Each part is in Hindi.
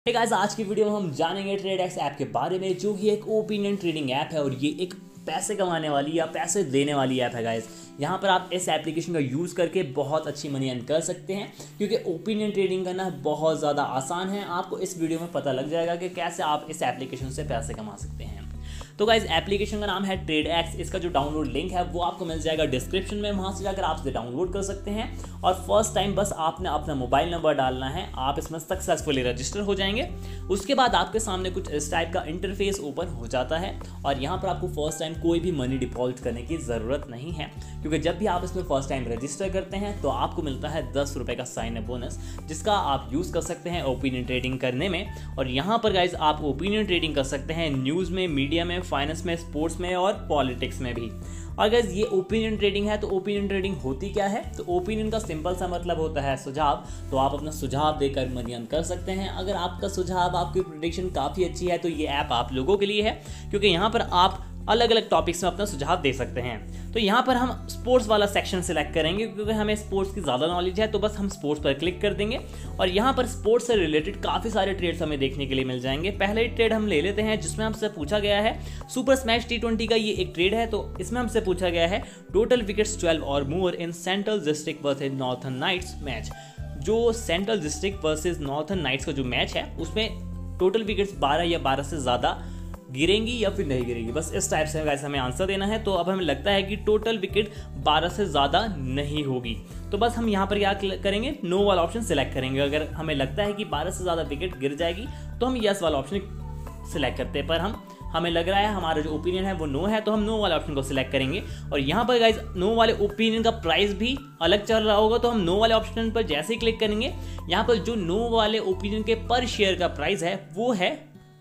Hey guys, आज की वीडियो में हम जानेंगे TradeX ऐप के बारे में, जो कि एक ओपिनियन ट्रेडिंग ऐप है और ये एक पैसे कमाने वाली या पैसे देने वाली ऐप है गाइस। यहाँ पर आप इस एप्लीकेशन का यूज़ करके बहुत अच्छी मनी अर्न कर सकते हैं, क्योंकि ओपिनियन ट्रेडिंग करना बहुत ज़्यादा आसान है। आपको इस वीडियो में पता लग जाएगा कि कैसे आप इस एप्लीकेशन से पैसे कमा सकते हैं। तो गाइस, एप्लीकेशन का नाम है TradeX। इसका जो डाउनलोड लिंक है वो आपको मिल जाएगा डिस्क्रिप्शन में, वहाँ से जाकर आप इसे डाउनलोड कर सकते हैं। और फर्स्ट टाइम बस आपने अपना मोबाइल नंबर डालना है, आप इसमें सक्सेसफुली रजिस्टर हो जाएंगे। उसके बाद आपके सामने कुछ इस टाइप का इंटरफेस ओपन हो जाता है और यहाँ पर आपको फर्स्ट टाइम कोई भी मनी डिपॉजिट करने की ज़रूरत नहीं है, क्योंकि जब भी आप इसमें फर्स्ट टाइम रजिस्टर करते हैं तो आपको मिलता है 10 रुपये का साइन अप बोनस, जिसका आप यूज़ कर सकते हैं ओपिनियन ट्रेडिंग करने में। और यहाँ पर गाइज आप ओपिनियन ट्रेडिंग कर सकते हैं न्यूज़ में, मीडिया में, फाइनेंस में, स्पोर्ट्स में और पॉलिटिक्स में भी। और गाइस, ये ओपिनियन ट्रेडिंग है, तो ओपिनियन ट्रेडिंग होती क्या है? तो ओपिनियन का सिंपल सा मतलब होता है सुझाव। तो आप अपना सुझाव देकर मनी अर्न कर सकते हैं। अगर आपका सुझाव, आपकी प्रेडिक्शन काफ़ी अच्छी है तो ये ऐप आप लोगों के लिए है, क्योंकि यहाँ पर आप अलग अलग टॉपिक्स में अपना सुझाव दे सकते हैं। तो यहाँ पर हम स्पोर्ट्स वाला सेक्शन सेलेक्ट करेंगे, क्योंकि हमें स्पोर्ट्स की ज़्यादा नॉलेज है, तो बस हम स्पोर्ट्स पर क्लिक कर देंगे और यहाँ पर स्पोर्ट्स से रिलेटेड काफ़ी सारे ट्रेड्स हमें देखने के लिए मिल जाएंगे। पहले ट्रेड हम ले लेते हैं, जिसमें हमसे पूछा गया है सुपर स्मैश T20 का ये एक ट्रेड है। तो इसमें हमसे पूछा गया है टोटल विकेट्स 12 और more in Central District versus Northern Knights match. जो Central District versus Northern Knights का जो मैच है उसमें टोटल विकेट्स 12 या 12 से ज़्यादा गिरेंगी या फिर नहीं गिरेंगी, बस इस टाइप से गाइस हमें आंसर देना है। तो अब हमें लगता है कि टोटल विकेट 12 से ज़्यादा नहीं होगी, तो बस हम यहाँ पर क्या करेंगे, नो वाला ऑप्शन सिलेक्ट करेंगे। अगर हमें लगता है कि 12 से ज़्यादा विकेट गिर जाएगी तो हम यस वाला ऑप्शन सिलेक्ट करते हैं, पर हमें लग रहा है हमारा जो ओपिनियन है वो नो है, तो हम नो वाले ऑप्शन को सिलेक्ट करेंगे। और यहाँ पर गाइज नो वाले ओपिनियन का प्राइस भी अलग चल रहा होगा, तो हम नो वाले ऑप्शन पर जैसे ही क्लिक करेंगे, यहाँ पर जो नो वाले ओपिनियन के पर शेयर का प्राइस है वो है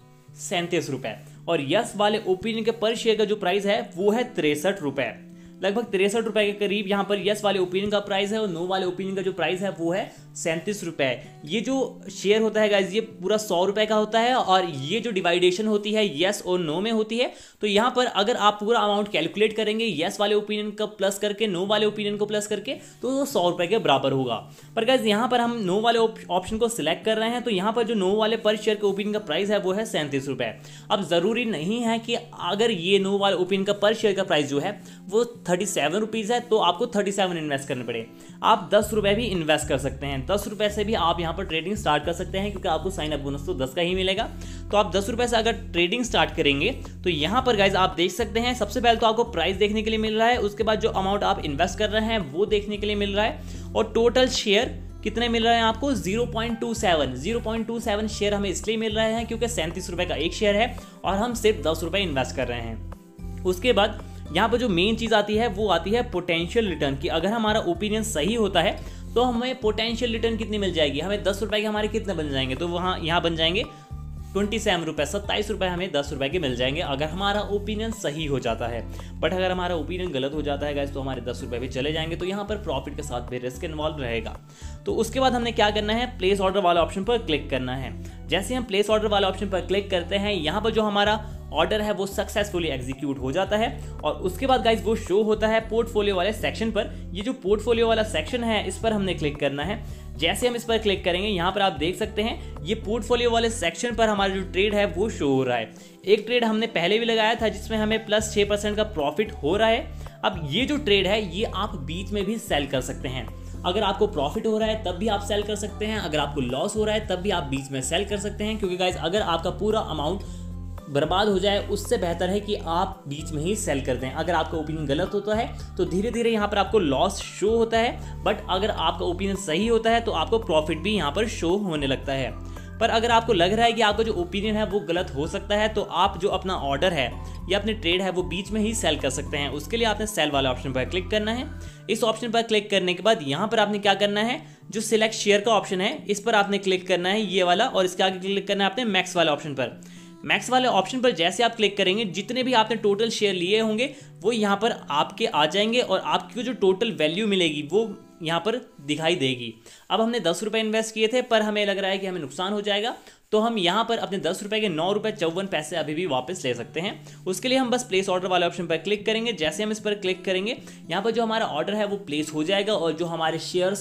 37 रुपये, और यस वाले ओपिनियन के पर शेयर का जो प्राइस है वो है 63 रुपये। लगभग 63 रुपये के करीब यहाँ पर यस वाले ओपिनियन का प्राइस है, और नो वाले ओपिनियन का जो प्राइस है वो है 37 रुपये। ये जो शेयर होता है गाइज ये पूरा 100 रुपये का होता है, और ये जो डिवाइडेशन होती है यस और नो में होती है। तो यहाँ पर अगर आप पूरा अमाउंट कैलकुलेट करेंगे यस वाले ओपिनियन का प्लस करके नो वाले ओपिनियन को प्लस करके, तो वो 100 रुपये के बराबर होगा। पर गाइज यहाँ पर हम नो वाले ऑप्शन को सिलेक्ट कर रहे हैं, तो यहाँ पर जो नो वाले पर शेयर के ओपिनियन का प्राइस है वो है 37 रुपये। अब ज़रूरी नहीं है कि अगर ये नो वाले ओपिनियन का पर शेयर का प्राइस जो है वो 37 रुपीज़ है तो आपको 37 इन्वेस्ट करने पड़े। आप 10 रुपये भी इन्वेस्ट कर सकते हैं, 10 रुपये से भी आप यहाँ पर ट्रेडिंग स्टार्ट कर सकते हैं, क्योंकि आपको साइन अप बोनस तो 10 का ही मिलेगा। तो आप 10 रुपये से अगर ट्रेडिंग स्टार्ट करेंगे तो यहाँ पर गाइज आप देख सकते हैं, सबसे पहले तो आपको प्राइस देखने के लिए मिल रहा है, उसके बाद जो अमाउंट आप इन्वेस्ट कर रहे हैं वो देखने के लिए मिल रहा है, और टोटल शेयर कितने मिल रहे हैं आपको 0.27 शेयर हमें इसलिए मिल रहे हैं क्योंकि 37 रुपये का एक शेयर है और हम सिर्फ 10 रुपये इन्वेस्ट कर रहे हैं। उसके बाद यहाँ पर जो मेन चीज़ आती है वो आती है पोटेंशियल रिटर्न की। अगर हमारा ओपिनियन सही होता है तो हमें पोटेंशियल रिटर्न कितनी मिल जाएगी, हमें 10 रुपये के हमारे कितने बन जाएंगे, तो वहाँ यहाँ बन जाएंगे 27 रुपये, 27 रुपये हमें 10 रुपये के मिल जाएंगे अगर हमारा ओपिनियन सही हो जाता है। बट अगर हमारा ओपिनियन गलत हो जाता है गाइस तो हमारे 10 रुपये भी चले जाएंगे, तो यहाँ पर प्रॉफिट के साथ भी रिस्क इन्वॉल्व रहेगा। तो उसके बाद हमने क्या करना है, प्लेस ऑर्डर वाला ऑप्शन पर क्लिक करना है। जैसे हम प्लेस ऑर्डर वाला ऑप्शन पर क्लिक करते हैं, यहाँ पर जो हमारा ऑर्डर है वो सक्सेसफुली एग्जीक्यूट हो जाता है, और उसके बाद गाइज वो शो होता है पोर्टफोलियो वाले सेक्शन पर। ये जो पोर्टफोलियो वाला सेक्शन है इस पर हमने क्लिक करना है। जैसे हम इस पर क्लिक करेंगे, यहाँ पर आप देख सकते हैं ये पोर्टफोलियो वाले सेक्शन पर हमारा जो ट्रेड है वो शो हो रहा है। एक ट्रेड हमने पहले भी लगाया था जिसमें हमें प्लस 6% का प्रॉफिट हो रहा है। अब ये जो ट्रेड है ये आप बीच में भी सेल कर सकते हैं। अगर आपको प्रॉफिट हो रहा है तब भी आप सेल कर सकते हैं, अगर आपको लॉस हो रहा है तब भी आप बीच में सेल कर सकते हैं, क्योंकि गाइज अगर आपका पूरा अमाउंट बर्बाद हो जाए उससे बेहतर है कि आप बीच में ही सेल कर दें। अगर आपका ओपिनियन गलत होता है तो धीरे धीरे यहाँ पर आपको लॉस शो होता है, बट अगर आपका ओपिनियन सही होता है तो आपको प्रॉफिट भी यहाँ पर शो होने लगता है। पर अगर आपको लग रहा है कि आपका जो ओपिनियन है वो गलत हो सकता है, तो आप जो अपना ऑर्डर है या अपने ट्रेड है वो बीच में ही सेल कर सकते हैं। उसके लिए आपने सेल वाला ऑप्शन पर क्लिक करना है। इस ऑप्शन पर क्लिक करने के बाद यहाँ पर आपने क्या करना है, जो सिलेक्ट शेयर का ऑप्शन है इस पर आपने क्लिक करना है, ये वाला, और इसके आगे क्लिक करना है आपने मैक्स वाला ऑप्शन पर। मैक्स वाले ऑप्शन पर जैसे आप क्लिक करेंगे, जितने भी आपने टोटल शेयर लिए होंगे वो यहाँ पर आपके आ जाएंगे, और आपकी जो टोटल वैल्यू मिलेगी वो यहाँ पर दिखाई देगी। अब हमने 10 रुपये इन्वेस्ट किए थे, पर हमें लग रहा है कि हमें नुकसान हो जाएगा, तो हम यहाँ पर अपने 10 रुपये के 9 रुपये 54 पैसे अभी भी वापस ले सकते हैं। उसके लिए हम बस प्लेस ऑर्डर वाले ऑप्शन पर क्लिक करेंगे। जैसे हम इस पर क्लिक करेंगे, यहाँ पर जो हमारा ऑर्डर है वो प्लेस हो जाएगा, और जो हमारे शेयर्स हैं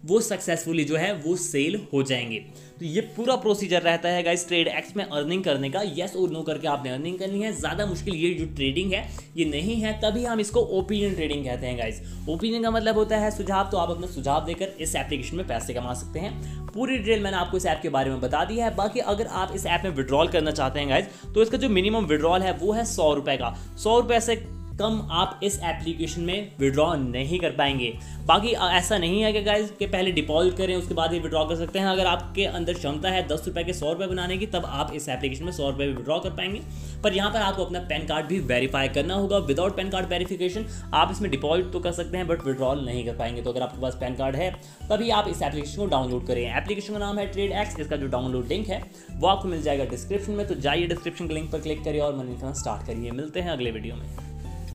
वो सक्सेसफुली जो है वो सेल हो जाएंगे। तो ये पूरा प्रोसीजर रहता है गाइस TradeX में अर्निंग करने का। येस और नो करके आपने अर्निंग करनी है। ज़्यादा मुश्किल ये जो ट्रेडिंग है ये नहीं है, तभी हम इसको ओपिनियन ट्रेडिंग कहते हैं गाइस। ओपिनियन का मतलब होता है सुझाव, तो आप अपना सुझाव देकर इस एप्लीकेशन में पैसे कमा सकते हैं। पूरी डिटेल मैंने आपको इस ऐप के बारे में बता दी है। बाकी अगर आप इस ऐप में विड्रॉल करना चाहते हैं गाइस, तो इसका जो मिनिमम विड्रॉल है वो है 100 रुपये का। 100 रुपये से कम आप इस एप्लीकेशन में विड्रॉ नहीं कर पाएंगे। बाकी ऐसा नहीं है कि गाइस कि पहले डिपॉजिट करें उसके बाद ही विड्रॉ कर सकते हैं। अगर आपके अंदर क्षमता है 10 रुपये के 100 रुपये बनाने की, तब आप इस एप्लीकेशन में 100 रुपये विड्रॉ कर पाएंगे। पर यहाँ पर आपको अपना पैन कार्ड भी वेरीफाई करना होगा। विदाउट पैन कार्ड वेरिफिकेशन आप इसमें डिपॉजिट तो कर सकते हैं बट विड्रॉल नहीं कर पाएंगे। तो अगर आपके पास पैन कार्ड है तभी आप इस एप्लीकेशन को डाउनलोड करें। एप्लीकेशन का नाम है TradeX। इसका जो डाउनलोड लिंक है वो आपको मिल जाएगा डिस्क्रिप्शन में। तो जाइए डिस्क्रिप्शन के लिंक पर क्लिक करिए और मनी करना स्टार्ट करिए। मिलते हैं अगले वीडियो में।